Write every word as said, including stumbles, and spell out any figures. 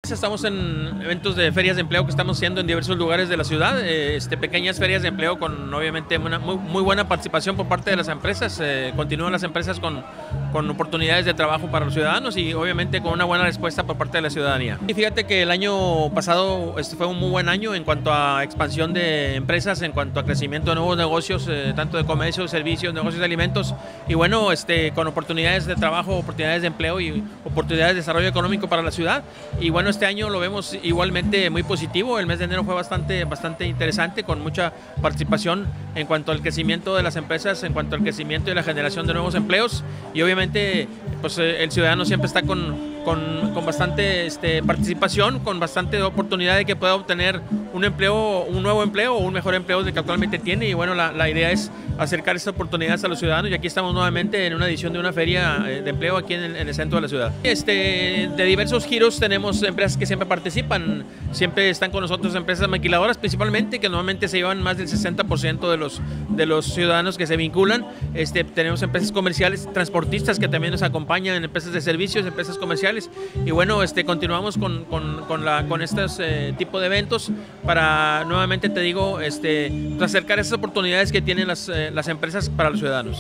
Estamos en eventos de ferias de empleo que estamos haciendo en diversos lugares de la ciudad, eh, este, pequeñas ferias de empleo con obviamente una muy, muy buena participación por parte de las empresas. Eh, continúan las empresas con, con oportunidades de trabajo para los ciudadanos y obviamente con una buena respuesta por parte de la ciudadanía. Y fíjate que el año pasado este, fue un muy buen año en cuanto a expansión de empresas, en cuanto a crecimiento de nuevos negocios, eh, tanto de comercio, servicios, negocios de alimentos y bueno, este, con oportunidades de trabajo, oportunidades de empleo y oportunidades de desarrollo económico para la ciudad. Y bueno, este año lo vemos igualmente muy positivo. El mes de enero fue bastante, bastante interesante, con mucha participación en cuanto al crecimiento de las empresas, en cuanto al crecimiento y la generación de nuevos empleos. Y obviamente pues, el ciudadano siempre está con, con, con bastante este, participación, con bastante oportunidad de que pueda obtener un empleo, un nuevo empleo o un mejor empleo del que actualmente tiene. Y bueno, la, la idea es acercar estas oportunidades a los ciudadanos y aquí estamos nuevamente en una edición de una feria de empleo aquí en el, en el centro de la ciudad. Este, de diversos giros tenemos empresas que siempre participan, siempre están con nosotros empresas maquiladoras principalmente, que normalmente se llevan más del sesenta por ciento de los, de los ciudadanos que se vinculan. Este, tenemos empresas comerciales, transportistas que también nos acompañan, empresas de servicios, empresas comerciales y bueno, este, continuamos con, con, con, la, con estos eh, tipo de eventos para nuevamente te digo, este, acercar esas oportunidades que tienen las, eh, las empresas para los ciudadanos.